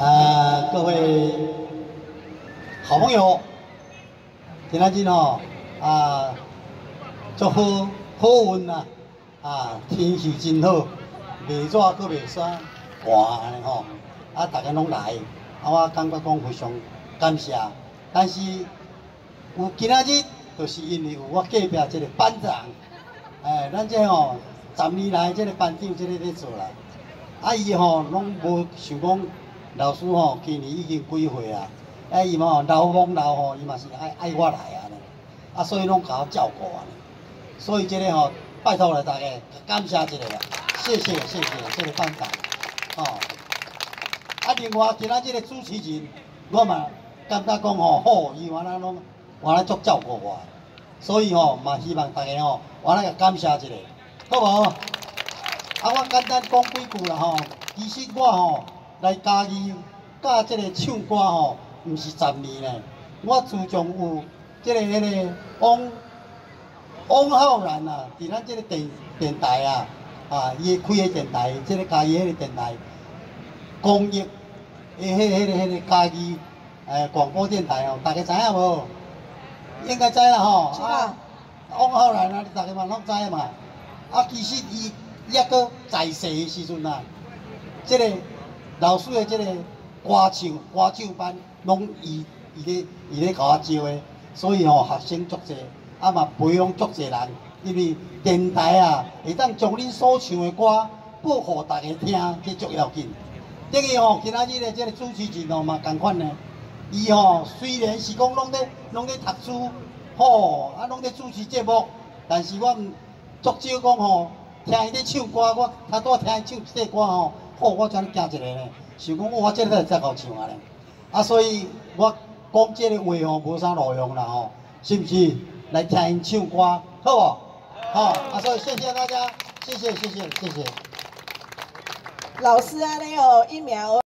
各位好朋友，今仔日吼祝好运啦！天气真好，袂热阁袂酸寒安尼吼，大家拢来，我感觉讲非常感谢。但是有今仔日，就是因为有我隔壁这个班长，咱这吼10年来这个班长这个咧做啦，伊吼拢无想讲老师吼今年已经几岁啊？伊嘛老忙老吼，伊嘛是爱我来啊，所以拢甲我照顾啊。所以这个吼，拜托了大家感谢一下啦，谢谢这个班长，另外今仔日个主持人，我嘛感觉讲吼好，伊原来足照顾我，所以吼嘛希望大家吼，原来甲感谢一下，好无？我简单讲几句啦吼，其实我吼来嘉义教这个唱歌吼，毋是10年咧，我自从有这个汪浩然啊，伫咱这个电台伊开个电台，这个嘉义迄个电台，公益迄个嘉义广播电台哦，大家知影无？应该知啦吼。汪浩然啊，大家嘛拢知嘛。其实伊抑搁在世的时阵这个老师的这个歌唱班，拢伊咧甲我招的，所以学生足济。嘛培养足济人，因为电台会当将恁所唱的歌播互大家听，这足要紧。等于今仔日的这个主持人嘛同款呢，伊虽然是讲拢咧读书，拢咧主持节目，但是我足少讲听伊咧唱歌，我较多听伊唱这个歌我怎惊一个呢？想讲我这个才好唱咧，所以我讲这个话无啥路用啦是不是？来听因唱歌，好不？所以谢谢大家，谢谢。 老师安尼1秒。